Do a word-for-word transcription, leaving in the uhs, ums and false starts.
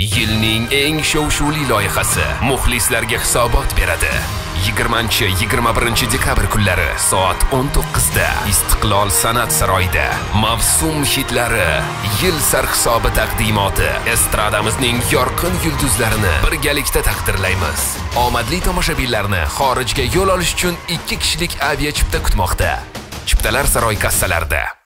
Yilning eng shov-shuvli loyihasi muxlislarga hisobot beradi. yigirmanchi yigirma birinchi dekabr kunlari soat o'n to'qqizda Istiqlol san'at saroyida mavsum hitlari yil sarhisobi taqdimoti estradamizning yorqin yulduzlarini birgalikda taqdirlaymiz. Omadli tomoshabinlarni xorijga yo'l olish uchun ikki kishilik aviachipta kutmoqda. Chiptalar saroy kassalarida.